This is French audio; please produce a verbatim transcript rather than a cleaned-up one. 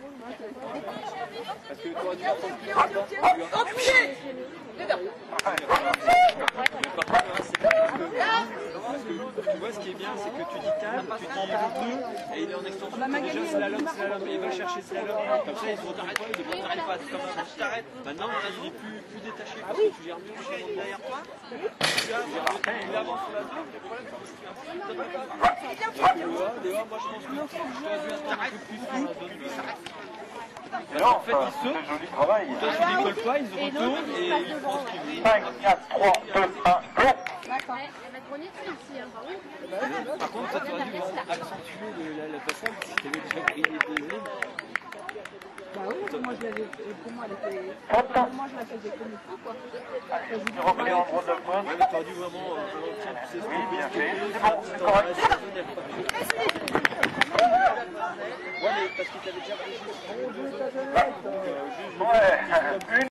Parce que tu aurais dû apprendre plus longtemps. Tu vois, ce qui est bien, c'est que tu dis calme, tu dis deux, et il est en extension. Déjà, slalom, slalom, et il va chercher slalom. Comme ça, il ne se retourne pas, il ne t'arrête pas. Comme ça, tu t'arrêtes. Maintenant, là, il est plus, plus détaché parce que tu gères mieux le changement derrière toi. Tu gères, il avance sur la zone. Le problème, c'est qu'il y a un petit peu de temps. D'ailleurs, moi, je pense que tu aurais dû attendre un peu plus sur la zone. Alors, en fait, ils sautent. Joli travail. Toi, tu décolles pas, ils se retournent et ils font ce qu'ils veulent. cinq, quatre, trois, deux, un, go. D'accord. Ici, hein, oui. Par contre, ça t'aurait dû accentuer le, la, la passade si tu avais déjà pris les deuxièmes. Bah oui, moi je l'avais, pour moi elle était, pour moi je la faisais comme il faut quoi. Tu remets en droit de point. Ouais, mais t'aurais dû vraiment, euh, tiens, tu sais ce Oui, que bien fait. c'est. C'est bon, c'est correct. Ouais, mais parce que t'avais déjà pris juste Ouais, une.